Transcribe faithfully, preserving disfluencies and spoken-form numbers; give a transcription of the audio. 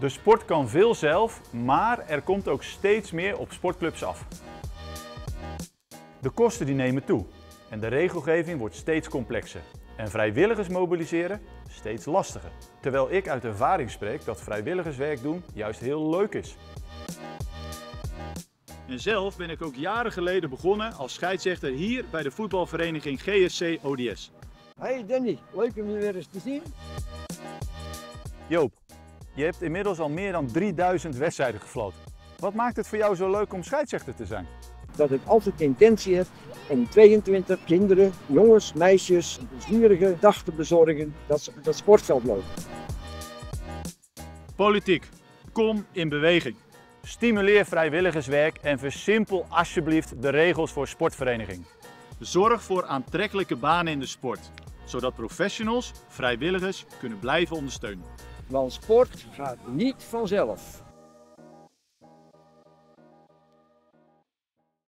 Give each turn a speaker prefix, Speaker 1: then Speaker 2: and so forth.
Speaker 1: De sport kan veel zelf, maar er komt ook steeds meer op sportclubs af. De kosten die nemen toe en de regelgeving wordt steeds complexer. En vrijwilligers mobiliseren steeds lastiger. Terwijl ik uit ervaring spreek dat vrijwilligerswerk doen juist heel leuk is. En zelf ben ik ook jaren geleden begonnen als scheidsrechter hier bij de voetbalvereniging G S C O D S.
Speaker 2: Hey Danny, leuk om je weer eens te zien.
Speaker 1: Joop, je hebt inmiddels al meer dan drieduizend wedstrijden gefloten. Wat maakt het voor jou zo leuk om scheidsrechter te zijn?
Speaker 2: Dat ik altijd de intentie heb om tweeëntwintig kinderen, jongens, meisjes, een plezierige dag te bezorgen dat ze op dat sportveld lopen.
Speaker 1: Politiek, kom in beweging. Stimuleer vrijwilligerswerk en versimpel alsjeblieft de regels voor sportverenigingen. Zorg voor aantrekkelijke banen in de sport, zodat professionals vrijwilligers kunnen blijven ondersteunen.
Speaker 2: Want sport gaat niet vanzelf.